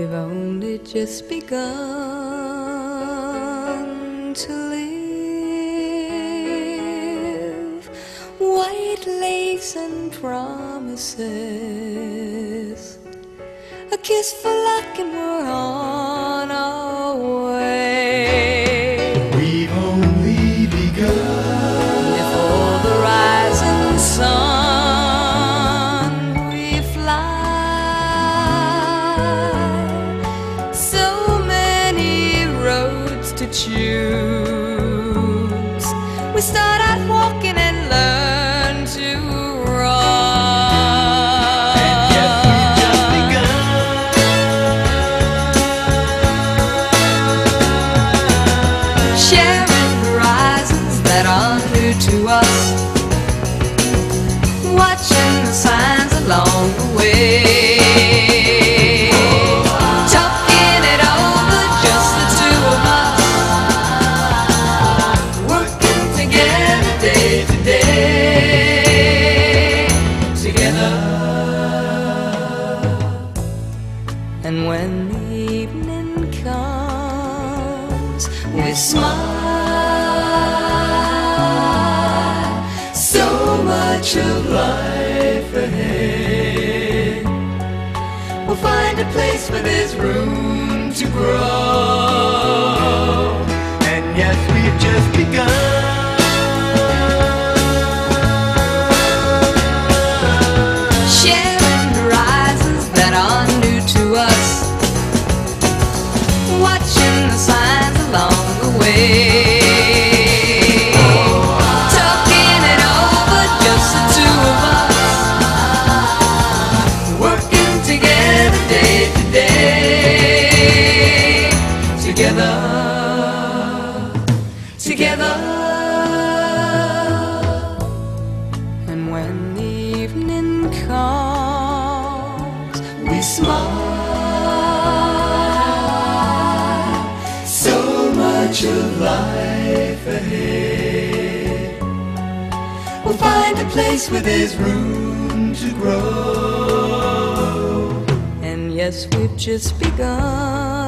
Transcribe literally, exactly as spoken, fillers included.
we've only just begun to live. White lace and promises, a kiss for luck and we're on our way. We've only begun. Before the rising sun we fly. So many roads to choose. We start out walking and learn to run. And yet we've just begun. Sharing horizons that are new to us, watching the signs along the way, talking it over, just the two of us, working together day to day, together. And when the evening comes, we smile. So much of life ahead. We'll find a place where there's room to grow. And yes, we've just begun. Sharing horizons that are new to us, watching the signs along the way, talking it over, just the two of us, working together day to day, together, together. And when the evening comes, we smile. So much of life ahead. We'll find a place where there's room to grow. And yes, we've just begun.